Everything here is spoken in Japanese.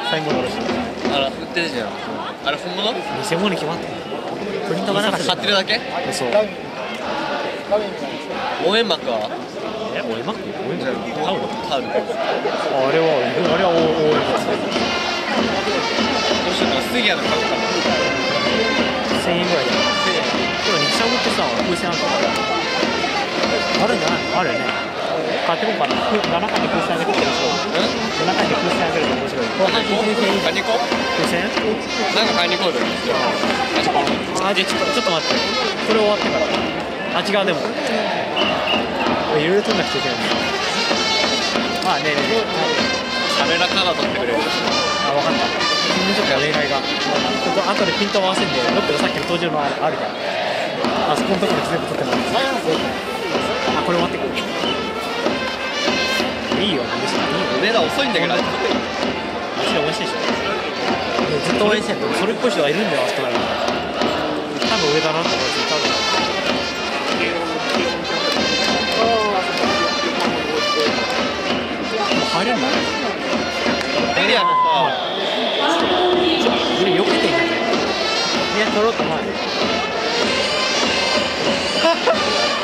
サインボードあるし。 あら売ってるじゃん。あれ本物？ 偽物に決まってる。プリントがなかった。 買ってるだけ？ そう。 応援幕は？ 応援幕？応援幕？ タオル。 あれは応援幕。 どうしようか、杉谷の買うかな。 1000円ぐらいだよ。でも日シャムってさ、風船あるから。あるんじゃないの？あるよね。買ってこうかな。7回に風船あげてくれるでしょ。7回に風船あげると面白い。 買いに行こう。 風船？ なんか買いに行こうぜ。 あ、じゃあちょっと待って。これ終わってから。あ、違うでも。いろいろ取んなくちゃいけないんだ。まあねえねえ。 カメラカード取ってくれる。 あ、分かった。君ちょっとお願いが。ここ後でピント合わせんで、ロックのさっきの登場のあるじゃん。あそこのところで全部取ってもらう。あ、これ待ってくる。いいよ、いいよ。 値段遅いんだけど。 マジで美味しいでしょ。ずっと応援してんの。それっぽい人がいるんだよ、あそこなら。多分上だなって思っていたんだよ。入れるんだね。 エリアのさ、 これ避けてんじゃねえ。みんな取ろうと思わない。